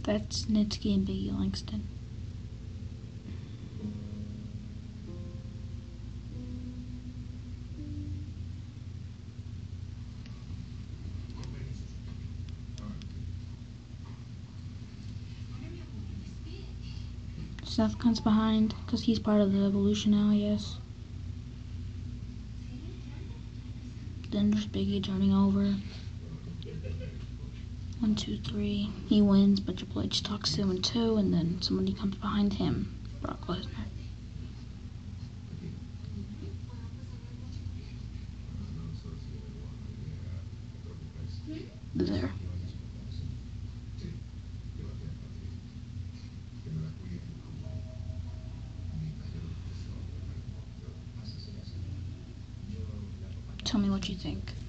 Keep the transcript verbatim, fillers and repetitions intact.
That's Snitsky and Biggie Langston. Seth comes behind because he's part of the evolution now, yes. Then there's Biggie turning over. One, two, three. He wins, but Triple H talks to him in two, and then somebody comes behind him. Brock Lesnar. There. Tell me what you think.